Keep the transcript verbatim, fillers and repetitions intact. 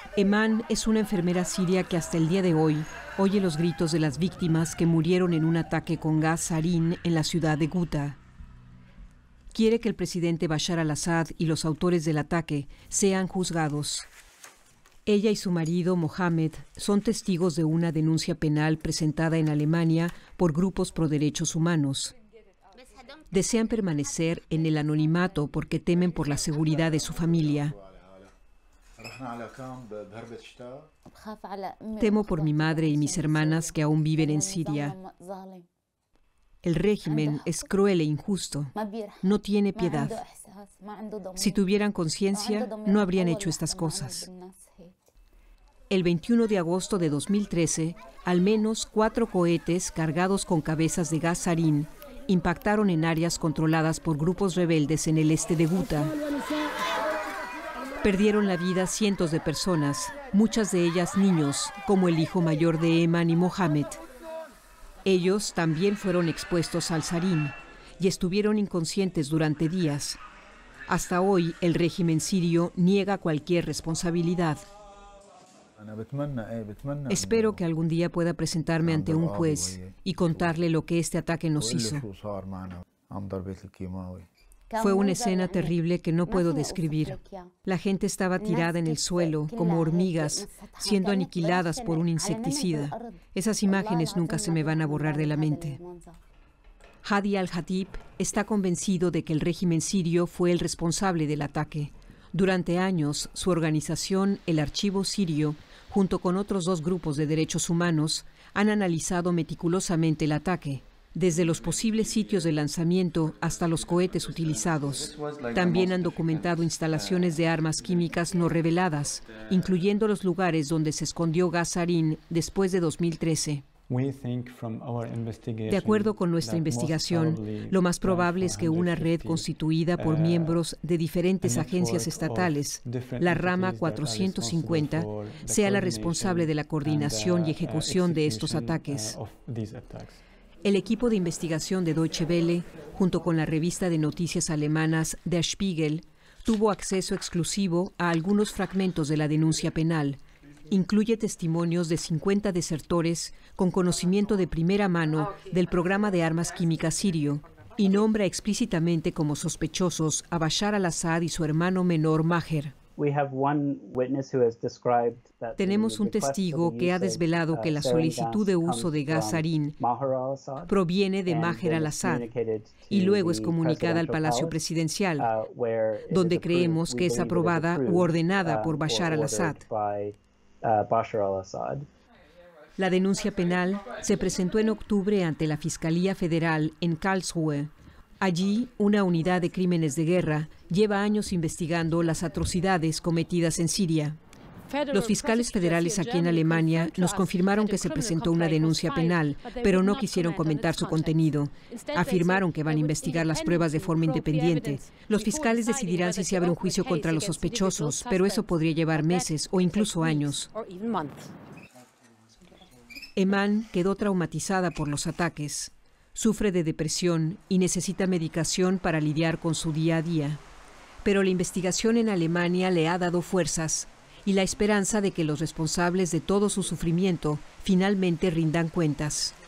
Eman es una enfermera siria que hasta el día de hoy oye los gritos de las víctimas que murieron en un ataque con gas sarín en la ciudad de Guta. Quiere que el presidente Bashar al-Assad y los autores del ataque sean juzgados. Ella y su marido, Mohamed, son testigos de una denuncia penal presentada en Alemania por grupos pro derechos humanos. Desean permanecer en el anonimato porque temen por la seguridad de su familia. Temo por mi madre y mis hermanas que aún viven en Siria. El régimen es cruel e injusto. No tiene piedad. Si tuvieran conciencia, no habrían hecho estas cosas. El veintiuno de agosto de dos mil trece, al menos cuatro cohetes cargados con cabezas de gas sarín impactaron en áreas controladas por grupos rebeldes en el este de Guta. Perdieron la vida cientos de personas, muchas de ellas niños, como el hijo mayor de Eman y Mohamed. Ellos también fueron expuestos al sarín y estuvieron inconscientes durante días. Hasta hoy, el régimen sirio niega cualquier responsabilidad. Espero que algún día pueda presentarme ante un juez y contarle lo que este ataque nos hizo. Fue una escena terrible que no puedo describir. La gente estaba tirada en el suelo, como hormigas, siendo aniquiladas por un insecticida. Esas imágenes nunca se me van a borrar de la mente. Hadi al-Hatib está convencido de que el régimen sirio fue el responsable del ataque. Durante años, su organización, el Archivo Sirio, junto con otros dos grupos de derechos humanos, han analizado meticulosamente el ataque, desde los posibles sitios de lanzamiento hasta los cohetes utilizados. También han documentado instalaciones de armas químicas no reveladas, incluyendo los lugares donde se escondió gas sarín después de dos mil trece. De acuerdo con nuestra investigación, lo más probable es que una red constituida por miembros de diferentes agencias estatales, la rama cuatrocientos cincuenta, sea la responsable de la coordinación y ejecución de estos ataques. El equipo de investigación de Deutsche Welle, junto con la revista de noticias alemanas Der Spiegel, tuvo acceso exclusivo a algunos fragmentos de la denuncia penal. Incluye testimonios de cincuenta desertores con conocimiento de primera mano del programa de armas químicas sirio y nombra explícitamente como sospechosos a Bashar al-Assad y su hermano menor Maher. Tenemos un testigo que ha desvelado que la solicitud de uso de gas sarín proviene de Maher al-Assad y luego es comunicada al Palacio Presidencial, donde creemos que es aprobada u ordenada por Bashar al-Assad. La denuncia penal se presentó en octubre ante la Fiscalía Federal en Karlsruhe. Allí, una unidad de crímenes de guerra lleva años investigando las atrocidades cometidas en Siria. Los fiscales federales aquí en Alemania nos confirmaron que se presentó una denuncia penal, pero no quisieron comentar su contenido. Afirmaron que van a investigar las pruebas de forma independiente. Los fiscales decidirán si se abre un juicio contra los sospechosos, pero eso podría llevar meses o incluso años. Eman quedó traumatizada por los ataques. Sufre de depresión y necesita medicación para lidiar con su día a día. Pero la investigación en Alemania le ha dado fuerzas y la esperanza de que los responsables de todo su sufrimiento finalmente rindan cuentas.